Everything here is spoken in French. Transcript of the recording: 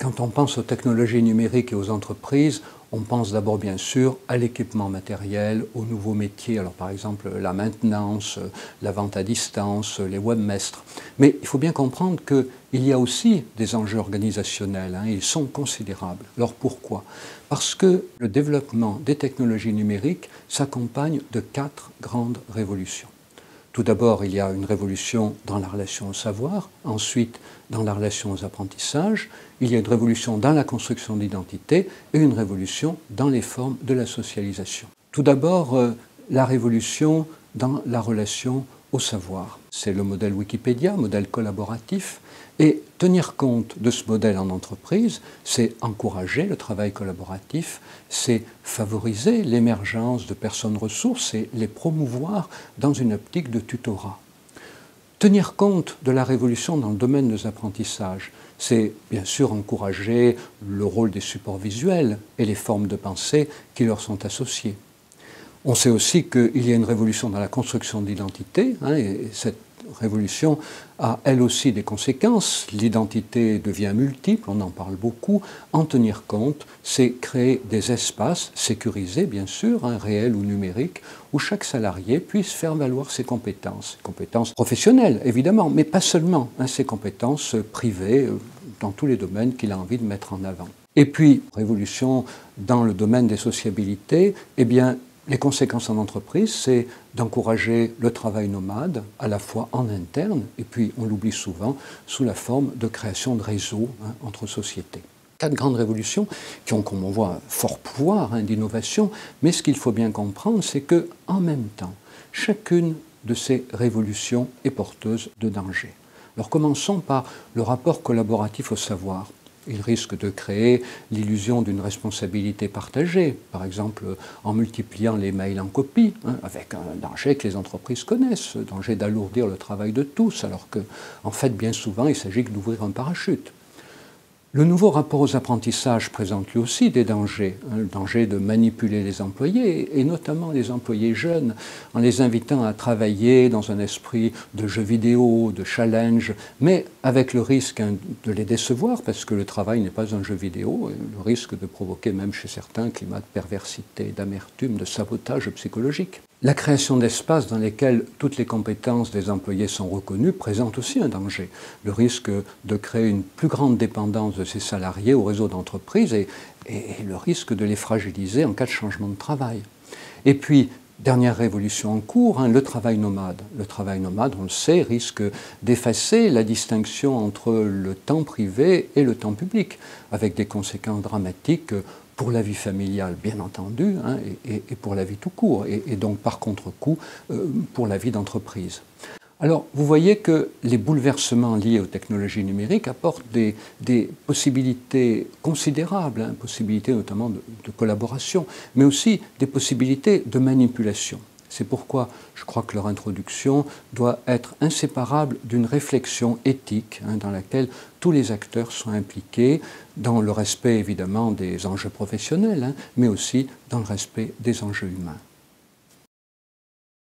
Quand on pense aux technologies numériques et aux entreprises, on pense d'abord bien sûr à l'équipement matériel, aux nouveaux métiers, alors par exemple la maintenance, la vente à distance, les webmestres. Mais il faut bien comprendre qu'il y a aussi des enjeux organisationnels, ils sont considérables. Alors pourquoi? Parce que le développement des technologies numériques s'accompagne de 4 grandes révolutions. Tout d'abord, il y a une révolution dans la relation au savoir, ensuite dans la relation aux apprentissages, il y a une révolution dans la construction d'identité et une révolution dans les formes de la socialisation. Tout d'abord, la révolution dans la relation au savoir. C'est le modèle Wikipédia, modèle collaboratif, et tenir compte de ce modèle en entreprise, c'est encourager le travail collaboratif, c'est favoriser l'émergence de personnes ressources et les promouvoir dans une optique de tutorat. Tenir compte de la révolution dans le domaine des apprentissages, c'est bien sûr encourager le rôle des supports visuels et les formes de pensée qui leur sont associées. On sait aussi qu'il y a une révolution dans la construction d'identité, et cette révolution a elle aussi des conséquences. L'identité devient multiple, on en parle beaucoup. En tenir compte, c'est créer des espaces sécurisés, bien sûr, réels ou numériques, où chaque salarié puisse faire valoir ses compétences professionnelles, évidemment, mais pas seulement, ses compétences privées dans tous les domaines qu'il a envie de mettre en avant. Et puis, révolution dans le domaine des sociabilités, eh bien, les conséquences en entreprise, c'est d'encourager le travail nomade, à la fois en interne, et puis, on l'oublie souvent, sous la forme de création de réseaux entre sociétés. 4 grandes révolutions qui ont, comme on voit, fort pouvoir d'innovation, mais ce qu'il faut bien comprendre, c'est qu'en même temps, chacune de ces révolutions est porteuse de dangers. Alors commençons par le rapport collaboratif au savoir. Il risque de créer l'illusion d'une responsabilité partagée, par exemple en multipliant les mails en copie, avec un danger que les entreprises connaissent, le danger d'alourdir le travail de tous, alors qu'en fait, bien souvent, il s'agit d'ouvrir un parachute. Le nouveau rapport aux apprentissages présente lui aussi des dangers, le danger de manipuler les employés, et notamment les employés jeunes, en les invitant à travailler dans un esprit de jeu vidéo, de challenge, mais avec le risque de les décevoir, parce que le travail n'est pas un jeu vidéo, et le risque de provoquer même chez certains un climat de perversité, d'amertume, de sabotage psychologique. La création d'espaces dans lesquels toutes les compétences des employés sont reconnues présente aussi un danger. Le risque de créer une plus grande dépendance de ces salariés au réseau d'entreprise et le risque de les fragiliser en cas de changement de travail. Et puis, dernière révolution en cours, le travail nomade. Le travail nomade, on le sait, risque d'effacer la distinction entre le temps privé et le temps public, avec des conséquences dramatiques pour la vie familiale, bien entendu, et pour la vie tout court, et donc par contre-coup pour la vie d'entreprise. Alors, vous voyez que les bouleversements liés aux technologies numériques apportent des possibilités considérables, possibilités notamment de collaboration, mais aussi des possibilités de manipulation. C'est pourquoi je crois que leur introduction doit être inséparable d'une réflexion éthique dans laquelle tous les acteurs sont impliqués, dans le respect évidemment des enjeux professionnels, mais aussi dans le respect des enjeux humains.